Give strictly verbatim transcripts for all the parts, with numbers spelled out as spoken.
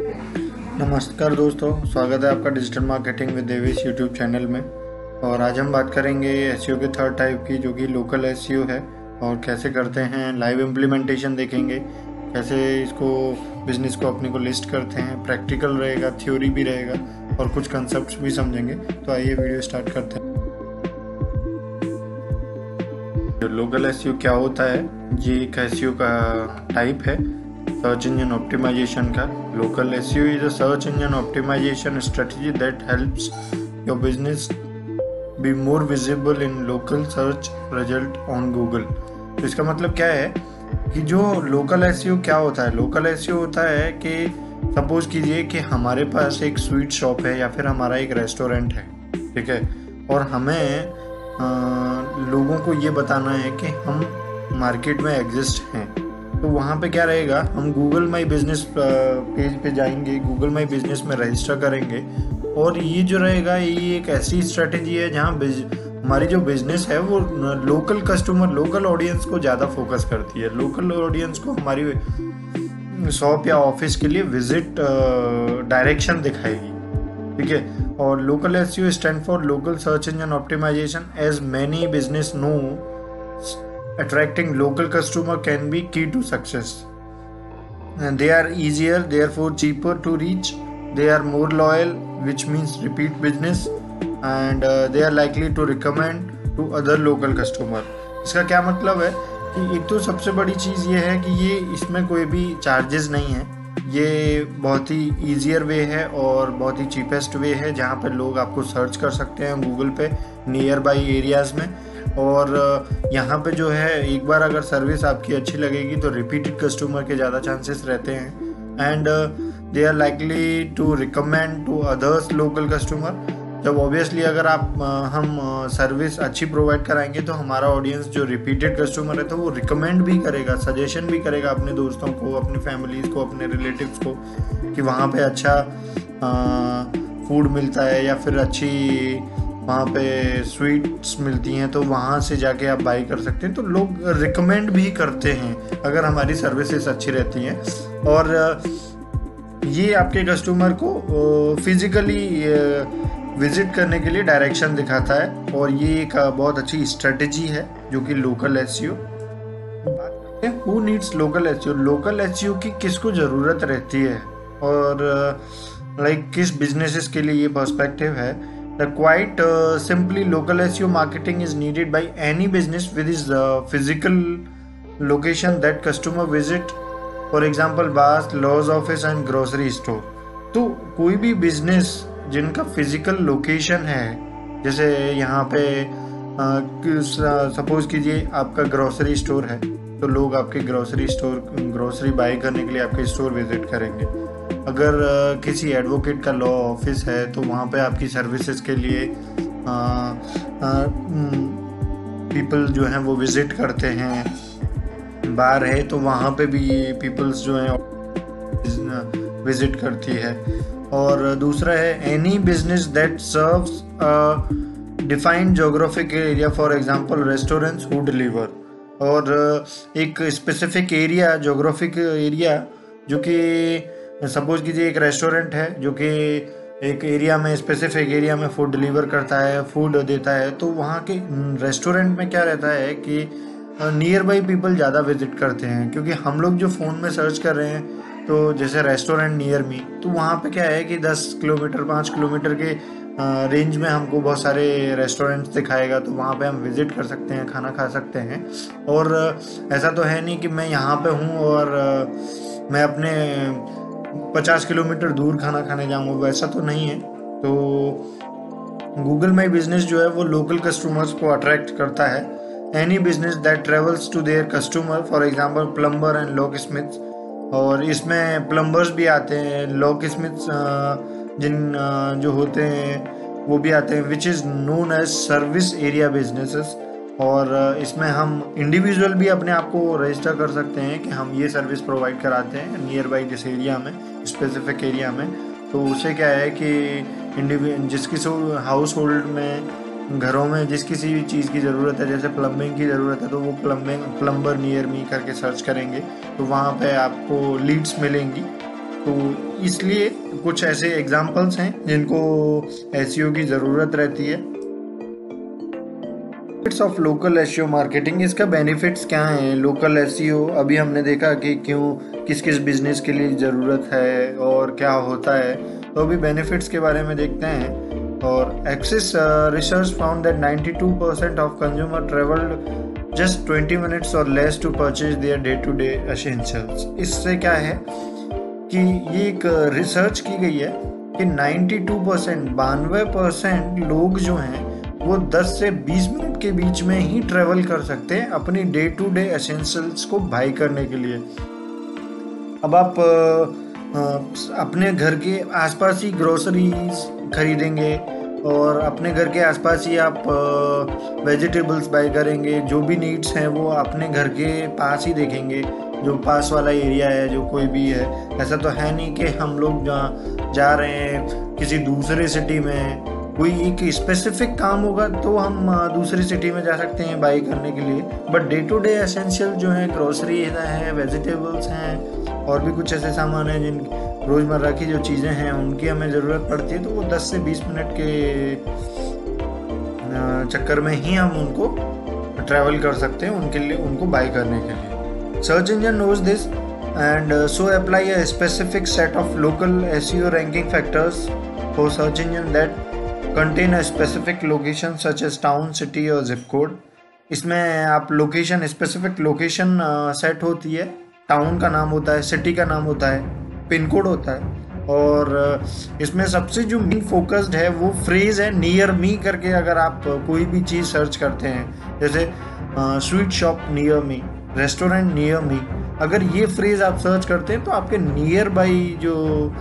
नमस्कार दोस्तों, स्वागत है आपका digital marketing with Devesh YouTube channel में। और आज हम बात करेंगे एसईओ के थर्ड टाइप की, जो कि लोकल एसईओ है और कैसे करते हैं। लाइव इम्प्लीमेंटेशन देखेंगे, कैसे इसको बिजनेस को अपने को लिस्ट करते हैं। प्रैक्टिकल रहेगा, थ्योरी भी रहेगा और कुछ कंसेप्ट्स भी समझेंगे। तो आइए वीडियो स्टार्ट करते हैं। लोकल एसईओ क्या होता है? ये एक एसईओ का टाइप है सर्च इंजन ऑप्टिमाइजेशन का। Local SEO is a search engine optimization strategy that helps your business be more visible in local search result on Google. तो इसका मतलब क्या है कि जो लोकल एसईओ क्या होता है? लोकल एसईओ होता है कि सपोज कीजिए कि हमारे पास एक स्वीट शॉप है या फिर हमारा एक रेस्टोरेंट है, ठीक है, और हमें आ, लोगों को ये बताना है कि हम मार्केट में एग्जिस्ट हैं। तो वहाँ पे क्या रहेगा, हम गूगल माई बिजनेस पेज पे जाएंगे, गूगल माई बिजनेस में रजिस्टर करेंगे। और ये जो रहेगा, ये एक ऐसी स्ट्रेटेजी है जहाँ हमारी जो बिजनेस है वो लोकल कस्टमर, लोकल ऑडियंस को ज़्यादा फोकस करती है। लोकल ऑडियंस को हमारी शॉप या ऑफिस के लिए विजिट डायरेक्शन दिखाएगी, ठीक है। और local SEO stand for local search engine optimization. As many business know, attracting local customer can be key to success, and they are easier, therefore cheaper to reach. They are more loyal, which means repeat business, and uh, they are likely to recommend to other local customer. इसका क्या मतलब है कि एक तो सबसे बड़ी चीज़ ये है कि ये इसमें कोई भी चार्जेस नहीं है। ये बहुत ही ईजियर वे है और बहुत ही चीपेस्ट वे है जहाँ पर लोग आपको सर्च कर सकते हैं गूगल पे नियर बाई एरियाज़ में। और यहाँ पे जो है, एक बार अगर सर्विस आपकी अच्छी लगेगी तो रिपीटेड कस्टमर के ज़्यादा चांसेस रहते हैं। And they are likely to recommend to others local customer. जब ऑब्वियसली अगर आप हम सर्विस अच्छी प्रोवाइड कराएंगे तो हमारा ऑडियंस जो रिपीटेड कस्टमर है तो वो रिकमेंड भी करेगा, सजेशन भी करेगा अपने दोस्तों को, अपनी फैमिलीज़ को, अपने रिलेटिव्स को कि वहाँ पे अच्छा फूड मिलता है या फिर अच्छी वहाँ पे स्वीट्स मिलती हैं, तो वहाँ से जाके आप बाई कर सकते हैं। तो लोग रिकमेंड भी करते हैं अगर हमारी सर्विसेज अच्छी रहती हैं। और ये आपके कस्टमर को फिजिकली विजिट करने के लिए डायरेक्शन दिखाता है और ये एक बहुत अच्छी स्ट्रेटजी है जो कि लोकल एसईओ। बात करते हैं who needs local SEO. Local SEO की किसको ज़रूरत रहती है और लाइक like, किस बिजनेसेस के लिए ये पर्सपेक्टिव है। The quite uh, simply, local S E O marketing is needed by any business with its uh, physical location that customer visit. For example, bars, laws office and grocery store. तो कोई भी business जिनका physical location है, जैसे यहाँ पे suppose कीजिए आपका ग्रोसरी स्टोर है, तो लोग आपके ग्रोसरी स्टोर ग्रोसरी बाय करने के लिए आपके स्टोर विजिट करेंगे। अगर किसी एडवोकेट का लॉ ऑफिस है तो वहाँ पे आपकी सर्विसेज के लिए पीपल जो हैं वो विज़िट करते हैं। बार है तो वहाँ पे भी पीपल्स जो हैं विज़िट करती है। और दूसरा है any business that serves defined geographic area, for example restaurants who deliver. और एक स्पेसिफिक एरिया, जोग्राफिक एरिया, जो कि सपोज कीजिए एक रेस्टोरेंट है जो कि एक एरिया में, स्पेसिफिक एरिया में फूड डिलीवर करता है, फूड देता है। तो वहाँ के रेस्टोरेंट में क्या रहता है कि नियर बाई पीपल ज़्यादा विजिट करते हैं, क्योंकि हम लोग जो फ़ोन में सर्च कर रहे हैं तो जैसे रेस्टोरेंट नियर मी, तो वहाँ पे क्या है कि दस किलोमीटर पाँच किलोमीटर के रेंज में हमको बहुत सारे रेस्टोरेंट्स दिखाएगा, तो वहाँ पे हम विज़िट कर सकते हैं, खाना खा सकते हैं। और ऐसा तो है नहीं कि मैं यहाँ पे हूँ और मैं अपने पचास किलोमीटर दूर खाना खाने जाऊंगा, वैसा तो नहीं है। तो गूगल माई बिजनेस जो है वो लोकल कस्टमर्स को अट्रैक्ट करता है। Any business that travels to their customer, for example plumber and locksmiths. और इसमें प्लम्बर्स भी आते हैं, लॉक स्मिथ्स जिन जो होते हैं वो भी आते हैं, which is known as service area businesses. और इसमें हम इंडिविजुअल भी अपने आप को रजिस्टर कर सकते हैं कि हम ये सर्विस प्रोवाइड कराते हैं नियर बाई जिस एरिया में, स्पेसिफिक एरिया में। तो उससे क्या है कि इंडिविजुअल जिसकी हाउस होल्ड में, घरों में जिस किसी भी चीज़ की ज़रूरत है, जैसे प्लम्बिंग की ज़रूरत है, तो वो प्लम्बिंग प्लम्बर नियर मी करके सर्च करेंगे तो वहाँ पे आपको लीड्स मिलेंगी तो इसलिए कुछ ऐसे एग्जाम्पल्स हैं जिनको एसईओ की ज़रूरत रहती है। Benefits of local SEO marketing, इसका बेनिफिट्स क्या हैं? लोकल एसईओ अभी हमने देखा कि क्यों किस किस बिजनेस के लिए ज़रूरत है और क्या होता है, तो अभी बेनिफिट्स के बारे में देखते हैं। और access research found that ninety two percent of consumer travelled just twenty minutes और less to purchase their day to day essentials. इससे क्या है कि ये एक रिसर्च की गई है कि बानवे परसेंट बानवे परसेंट लोग जो हैं वो दस से बीस मिनट के बीच में ही ट्रेवल कर सकते हैं अपनी डे टू डे एसेंशियल्स को बाई करने के लिए। अब आप आ, अपने घर के आसपास ही ग्रोसरीज खरीदेंगे और अपने घर के आसपास ही आप वेजिटेबल्स बाई करेंगे, जो भी नीड्स हैं वो अपने घर के पास ही देखेंगे, जो पास वाला एरिया है, जो कोई भी है। ऐसा तो है नहीं कि हम लोग जहाँ जा रहे हैं किसी दूसरे सिटी में, कोई एक स्पेसिफिक काम होगा तो हम दूसरी सिटी में जा सकते हैं बाई करने के लिए, but day to day essential जो है ग्रोसरी है, वेजिटेबल्स हैं और भी कुछ ऐसे सामान हैं जिन रोज़मर्रा की जो चीज़ें हैं उनकी हमें ज़रूरत पड़ती है, तो वो दस से बीस मिनट के चक्कर में ही हम उनको ट्रैवल कर सकते हैं उनके लिए, उनको बाई करने के लिए। Search engine knows this and uh, so apply a specific set of local S E O ranking factors for search engine that contain a specific location such as town, city और zip code। इसमें आप location, specific location set होती है, town का नाम होता है, city का नाम होता है, पिन कोड होता है, और इसमें सबसे जो मेन फोकस्ड है वो फ्रेज है नियर मी करके। अगर आप कोई भी चीज़ सर्च करते हैं जैसे sweet shop near me, restaurant near me, अगर ये फ्रेज आप सर्च करते हैं तो आपके नियर बाई जो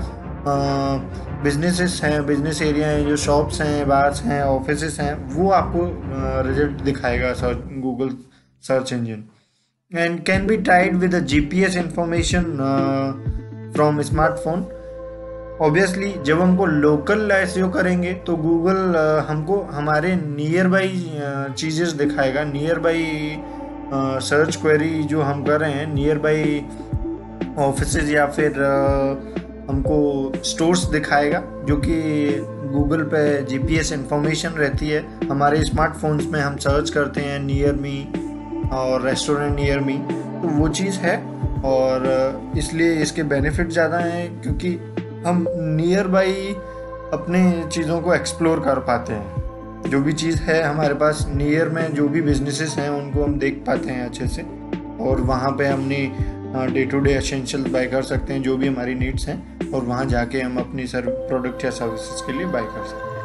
बिजनेसेस हैं, बिजनेस एरिया हैं, जो शॉप्स हैं, बार्स हैं, ऑफिसेस हैं, वो आपको रिजल्ट दिखाएगा search Google search engine. And can be tied with the GPS information from smartphone. Obviously जब हमको लोकल एसईओ करेंगे तो गूगल हमको हमारे नियर बाई चीज़ें दिखाएगा, नियर बाई सर्च क्वेरी जो हम कर रहे हैं, नियर बाई ऑफिसेज या फिर uh, हमको स्टोर्स दिखाएगा, जो कि गूगल पे जीपीएस इंफॉर्मेशन रहती है। हमारे स्मार्टफोन्स में हम सर्च करते हैं नियर मी और रेस्टोरेंट नियर मी, तो वो चीज़ है और इसलिए इसके बेनिफिट ज़्यादा हैं क्योंकि हम नियर बाई अपने चीज़ों को एक्सप्लोर कर पाते हैं। जो भी चीज़ है हमारे पास नियर में, जो भी बिजनेसेस हैं उनको हम देख पाते हैं अच्छे से, और वहाँ पे हमने day to day essentials buy कर सकते हैं जो भी हमारी नीड्स हैं, और वहाँ जाके हम अपनी सर प्रोडक्ट या सर्विसेज के लिए बाय कर सकते हैं।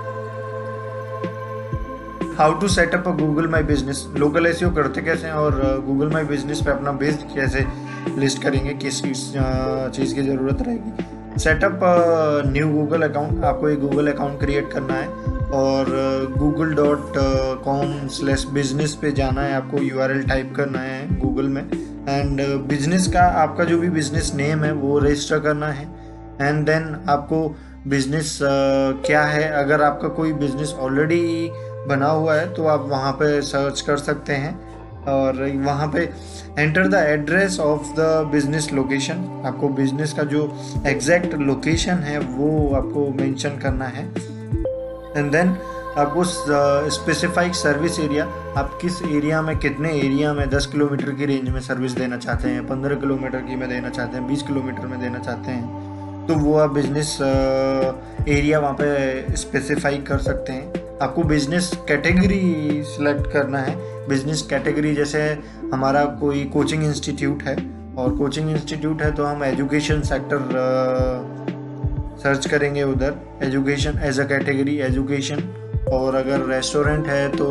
How to set up a Google my business, local SEO करते कैसे हैं और गूगल माई बिजनेस पे अपना बेस्ड कैसे लिस्ट करेंगे, किस किस चीज़ की ज़रूरत रहेगी। सेटअप न्यू गूगल अकाउंट, आपको एक गूगल अकाउंट क्रिएट करना है और Google dot com slash business पे जाना है, आपको यू आर एल टाइप करना है गूगल में, एंड बिजनेस का आपका जो भी बिजनेस नेम है वो रजिस्टर करना है। एंड देन आपको बिजनेस uh, क्या है, अगर आपका कोई बिजनेस ऑलरेडी बना हुआ है तो आप वहाँ पे सर्च कर सकते हैं, और वहाँ पे enter the address of the business location, आपको बिजनेस का जो एग्जैक्ट लोकेशन है वो आपको मेंशन करना है। एंड देन आपको स्पेसिफाइक सर्विस एरिया, आप किस एरिया में, कितने एरिया में, दस किलोमीटर की रेंज में सर्विस देना चाहते हैं, पंद्रह किलोमीटर की में देना चाहते हैं, बीस किलोमीटर में देना चाहते हैं, तो वो आप बिजनेस एरिया वहाँ पे स्पेसिफाई कर सकते हैं। आपको बिजनेस कैटेगरी सिलेक्ट करना है। बिजनेस कैटेगरी जैसे हमारा कोई कोचिंग इंस्टीट्यूट है, और कोचिंग इंस्टीट्यूट है तो हम एजुकेशन सेक्टर सर्च करेंगे, उधर education as a category education. और अगर रेस्टोरेंट है तो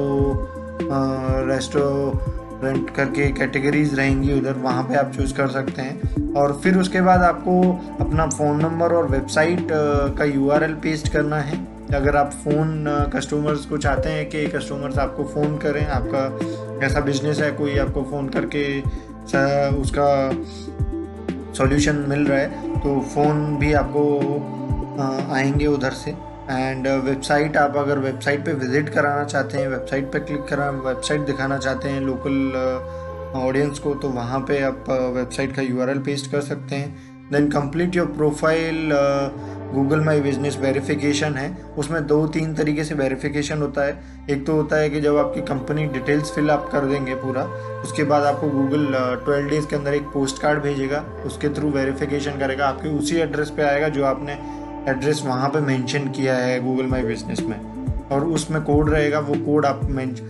रेस्टोरेंट करके कैटेगरीज रहेंगी उधर, वहाँ पे आप चूज़ कर सकते हैं। और फिर उसके बाद आपको अपना फ़ोन नंबर और वेबसाइट का यूआरएल पेस्ट करना है। अगर आप फ़ोन कस्टमर्स को चाहते हैं कि कस्टमर्स आपको फ़ोन करें, आपका ऐसा बिजनेस है, कोई आपको फ़ोन करके उसका सॉल्यूशन मिल रहा है, तो फ़ोन भी आपको आएंगे उधर से। एंड वेबसाइट, आप अगर वेबसाइट पे विज़िट कराना चाहते हैं, वेबसाइट पे क्लिक करा वेबसाइट दिखाना चाहते हैं लोकल ऑडियंस को, तो वहाँ पे आप वेबसाइट का यूआरएल पेस्ट कर सकते हैं। Then complete your profile. Google my business verification है, उसमें दो तीन तरीके से वेरिफिकेशन होता है। एक तो होता है कि जब आपकी कंपनी डिटेल्स फिल आप कर देंगे पूरा, उसके बाद आपको गूगल ट्वेल्व डेज़ के अंदर एक पोस्ट कार्ड भेजेगा, उसके थ्रू वेरिफिकेशन करेगा, आपके उसी एड्रेस पे आएगा जो आपने एड्रेस वहाँ पे मेंशन किया है गूगल माई बिजनेस में, और उसमें कोड रहेगा, वो कोड आप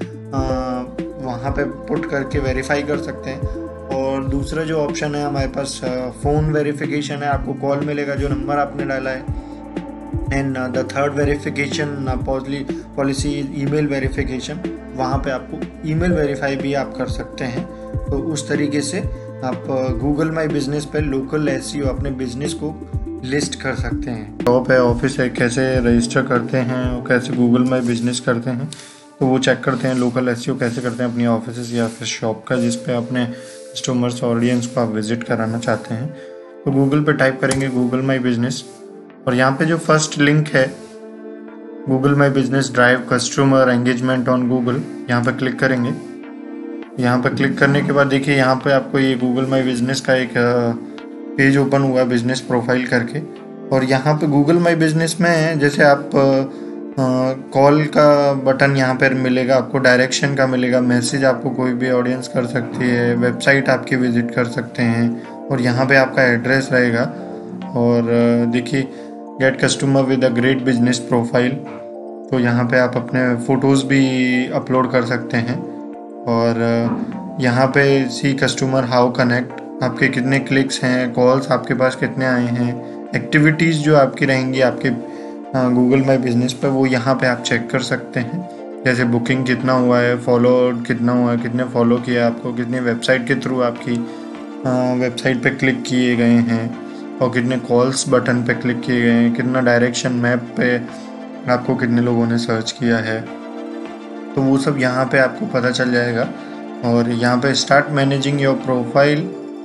वहाँ पे पुट करके वेरीफाई कर सकते हैं। और दूसरा जो ऑप्शन है हमारे पास फ़ोन वेरिफिकेशन है, आपको कॉल मिलेगा जो नंबर आपने डाला है। And the third verification policy email verification, वहाँ पे आपको ईमेल वेरीफाई भी आप कर सकते हैं। तो उस तरीके से आप गूगल माई बिजनेस पे लोकल एसईओ अपने बिजनेस को लिस्ट कर सकते हैं। शॉप है, ऑफिस है, कैसे रजिस्टर करते हैं और कैसे गूगल माई बिजनेस करते हैं, तो वो चेक करते हैं। लोकल एसईओ कैसे करते हैं अपनी ऑफिस या फिर शॉप का, जिस पे अपने कस्टमर्स ऑडियंस को आप विजिट कराना चाहते हैं। तो गूगल पे टाइप करेंगे गूगल माई बिजनेस, और यहाँ पे जो फर्स्ट लिंक है Google my business drive customer engagement on Google, यहाँ पे क्लिक करेंगे। यहाँ पे क्लिक करने के बाद देखिए यहाँ पे आपको ये गूगल माई बिजनेस का एक पेज ओपन हुआ बिजनेस प्रोफाइल करके, और यहाँ पे गूगल माई बिजनेस में जैसे आप कॉल का बटन यहाँ पर मिलेगा, आपको डायरेक्शन का मिलेगा, मैसेज आपको कोई भी ऑडियंस कर सकती है, वेबसाइट आपकी विजिट कर सकते हैं, और यहाँ पे आपका एड्रेस रहेगा। और देखिए get customer with a great business profile, तो यहाँ पे आप अपने फ़ोटोज़ भी अपलोड कर सकते हैं। और यहाँ पे सी कस्टमर हाउ कनेक्ट, आपके कितने क्लिक्स हैं, कॉल्स आपके पास कितने आए हैं, एक्टिविटीज़ जो आपकी रहेंगी आपके गूगल माई बिजनेस पे, वो यहाँ पे आप चेक कर सकते हैं। जैसे बुकिंग कितना हुआ है, फॉलो कितना हुआ है, कितने फॉलो किया आपको, कितने वेबसाइट के थ्रू आपकी वेबसाइट पे क्लिक किए गए हैं, और कितने कॉल्स बटन पे क्लिक किए गए हैं, कितना डायरेक्शन मैप पे आपको कितने लोगों ने सर्च किया है, तो वो सब यहाँ पे आपको पता चल जाएगा। और यहाँ पे start managing your profile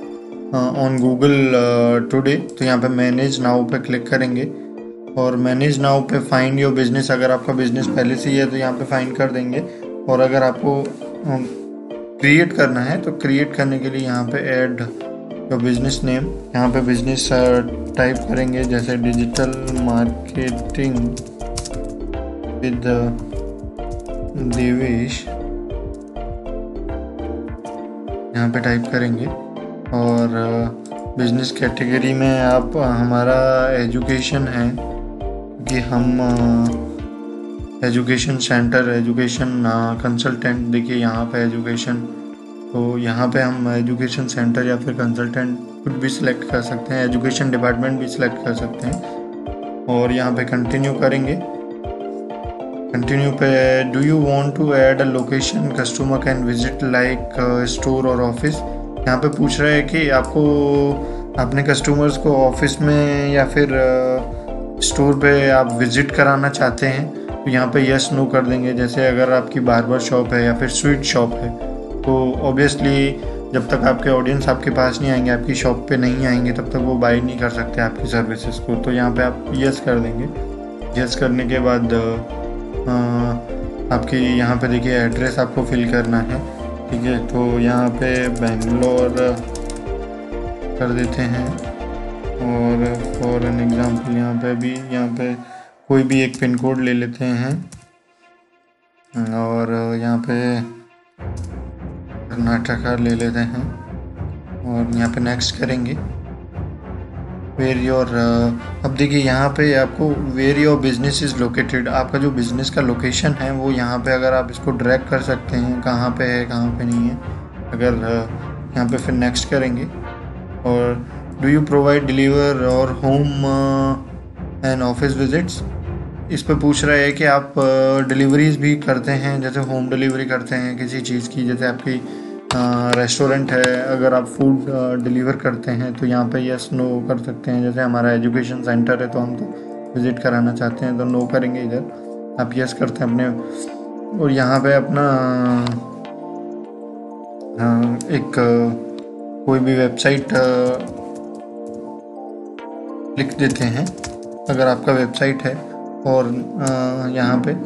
on Google today, तो यहाँ पे मैनेज नाउ पे क्लिक करेंगे, और मैनेज नाउ पे फाइंड योर बिजनेस, अगर आपका बिजनेस पहले से ही है तो यहाँ पे फाइंड कर देंगे, और अगर आपको क्रिएट करना है तो क्रिएट करने के लिए यहाँ पे ऐड योर बिजनेस नेम, यहाँ पे बिजनेस टाइप करेंगे, जैसे डिजिटल मार्केटिंग विद देवेश, यहाँ पे टाइप करेंगे। और बिजनेस कैटेगरी में आप हमारा एजुकेशन है कि हम एजुकेशन सेंटर, एजुकेशन कंसल्टेंट, देखिए यहाँ पे एजुकेशन, तो यहाँ पे हम एजुकेशन सेंटर या फिर कंसल्टेंट कुछ भी सिलेक्ट कर सकते हैं, एजुकेशन डिपार्टमेंट भी सिलेक्ट कर सकते हैं। और यहाँ पे कंटिन्यू करेंगे। कंटिन्यू पे do you want to add a location customer can visit like store और ऑफिस, यहाँ पे पूछ रहा है कि आपको अपने कस्टमर्स को ऑफिस में या फिर स्टोर uh, पे आप विजिट कराना चाहते हैं, तो यहाँ पे यस नो कर देंगे। जैसे अगर आपकी बार्बर शॉप है या फिर स्वीट शॉप है, तो ऑब्वियसली जब तक आपके ऑडियंस आपके पास नहीं आएंगे, आपकी शॉप पे नहीं आएंगे, तब तक वो बाय नहीं कर सकते आपकी सर्विसेज को, तो यहाँ पे आप यस कर देंगे। यस करने के बाद आ, आपकी यहाँ पे देखिए एड्रेस आपको फिल करना है, ठीक है, तो यहाँ पे बेंगलोर कर देते हैं, और फॉर एन एग्जांपल यहाँ पे भी यहाँ पे कोई भी एक पिन कोड ले लेते हैं, और यहाँ पे कर्नाटका ले लेते हैं, और यहाँ पे नेक्स्ट करेंगे। वेयर योर, अब देखिए यहाँ पे आपको where your business is located, आपका जो बिज़नेस का लोकेशन है वो यहाँ पे अगर आप इसको ड्रैग कर सकते हैं कहाँ पे है कहाँ पे नहीं है। अगर यहाँ पे फिर नेक्स्ट करेंगे, और डू यू प्रोवाइड डिलीवर और होम एंड ऑफिस विजिट्स, इस पे पूछ रहा है कि आप डिलीवरीज भी करते हैं, जैसे होम डिलीवरी करते हैं किसी चीज़ की, जैसे आपकी रेस्टोरेंट है, अगर आप फूड डिलीवर करते हैं तो यहाँ पे यस नो कर सकते हैं। जैसे हमारा एजुकेशन सेंटर है तो हम तो विज़िट कराना चाहते हैं तो नो करेंगे, इधर आप यस करते हैं अपने, और यहाँ पे अपना एक कोई भी वेबसाइट लिख देते हैं अगर आपका वेबसाइट है, और यहाँ पे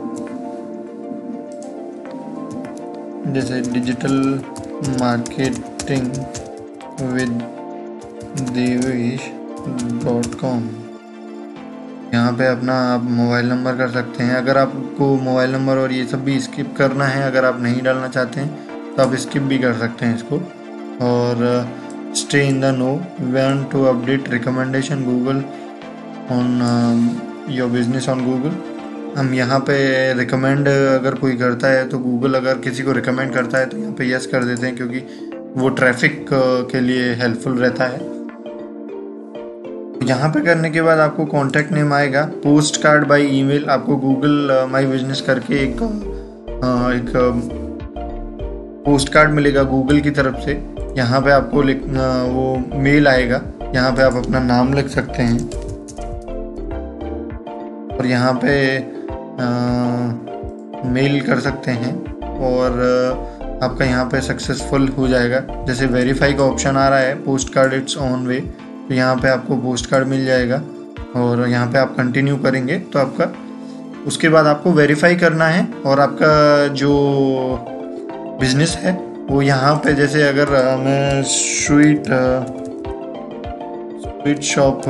जैसे digital marketing with Devesh dot com. यहाँ पे अपना आप मोबाइल नंबर कर सकते हैं। अगर आपको मोबाइल नंबर और ये सब भी स्किप करना है, अगर आप नहीं डालना चाहते हैं तो आप स्किप भी कर सकते हैं इसको। और stay in the know, want to update recommendation Google on your business on Google. हम यहाँ पे रिकमेंड अगर कोई करता है तो गूगल अगर किसी को रिकमेंड करता है तो यहाँ पे यस कर देते हैं, क्योंकि वो ट्रैफिक के लिए हेल्पफुल रहता है। यहाँ पे करने के बाद आपको कॉन्टैक्ट नेम आएगा, पोस्ट कार्ड बाय ईमेल। आपको गूगल माई बिजनेस करके एक एक पोस्ट कार्ड मिलेगा गूगल की तरफ से। यहाँ पे आपको लिख वो मेल आएगा, यहाँ पे आप अपना नाम लिख सकते हैं और यहाँ पे आ, मेल कर सकते हैं और आपका यहाँ पे सक्सेसफुल हो जाएगा। जैसे वेरीफाई का ऑप्शन आ रहा है, postcard it's on way, तो यहाँ पे आपको पोस्ट कार्ड मिल जाएगा और यहाँ पे आप कंटिन्यू करेंगे तो आपका, उसके बाद आपको वेरीफाई करना है और आपका जो बिजनेस है वो यहाँ पे, जैसे अगर मैं sweet sweet shop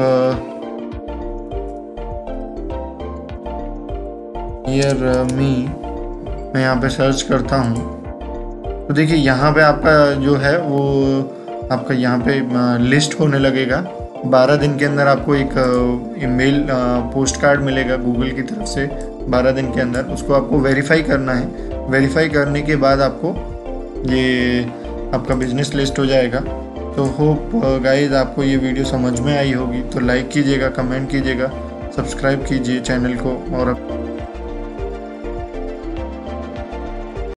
near me मैं यहाँ पे सर्च करता हूँ तो देखिए यहाँ पे आपका जो है वो आपका यहाँ पे लिस्ट होने लगेगा। बारह दिन के अंदर आपको एक ईमेल पोस्ट कार्ड मिलेगा गूगल की तरफ से, बारह दिन के अंदर उसको आपको वेरीफाई करना है। वेरीफाई करने के बाद आपको ये आपका बिजनेस लिस्ट हो जाएगा। तो होप गाइस आपको ये वीडियो समझ में आई होगी, तो लाइक कीजिएगा, कमेंट कीजिएगा, सब्सक्राइब कीजिए चैनल को और